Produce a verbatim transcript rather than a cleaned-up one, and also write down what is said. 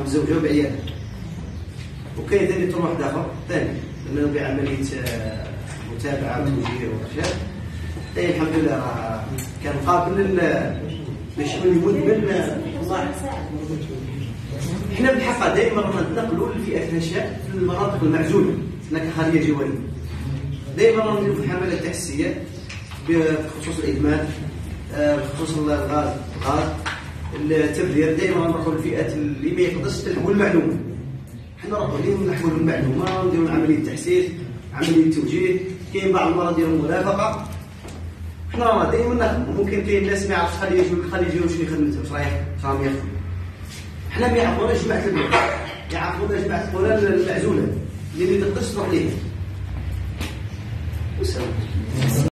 متزوجه وبعيالها. وكاين ثاني طموح اخر ثاني انه بعمليه متابعه وتوجيه وارشاد. ثاني الحمد لله راه كان قابل لشغل المدمن. حنا بالحق دائما رانا ننقلوا لفئه النشاء في المناطق المعزوله هناك خارجيه جوانب. دائما رانا نديروا في حملات تحسيه بخصوص الادمان، بخصوص الغاز الغاز التبذير. دائما نروحوا للفئات اللي ما يقدرش تحمل المعلومه. حنا نروحوا لهم نحملوا المعلومه ونديروا عمليه تحسيس، عمليه توجيه. كاين بعض المرات ديالهم مرافقه. حنا راه دائما ممكن كاين ناس ما يعرفش خليه يجيو خليه يجيو شنو يخدم واش رايح واش راهم ياخذوا. حنا ما يعرفوناش جماعه البلاد، يعرفونا جماعه القرى المعزوله اللي ما تقدرش تروح ليها. وسلام.